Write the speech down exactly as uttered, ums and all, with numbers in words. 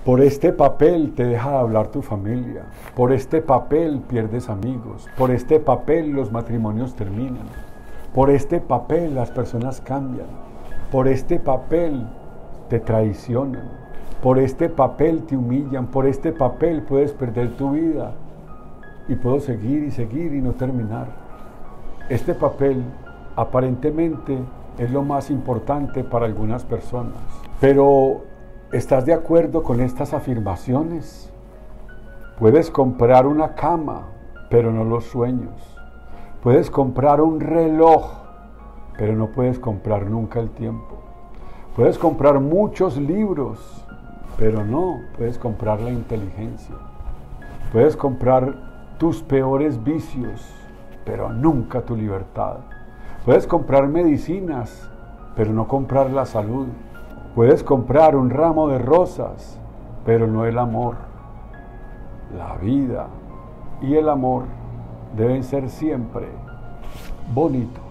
Por este papel te deja de hablar tu familia, por este papel pierdes amigos, por este papel los matrimonios terminan, por este papel las personas cambian, por este papel te traicionan, por este papel te humillan, por este papel puedes perder tu vida y puedo seguir y seguir y no terminar. Este papel aparentemente es lo más importante para algunas personas, pero ¿estás de acuerdo con estas afirmaciones? Puedes comprar una cama, pero no los sueños. Puedes comprar un reloj, pero no puedes comprar nunca el tiempo. Puedes comprar muchos libros, pero no puedes comprar la inteligencia. Puedes comprar tus peores vicios, pero nunca tu libertad. Puedes comprar medicinas, pero no comprar la salud. Puedes comprar un ramo de rosas, pero no el amor. La vida y el amor deben ser siempre bonitos.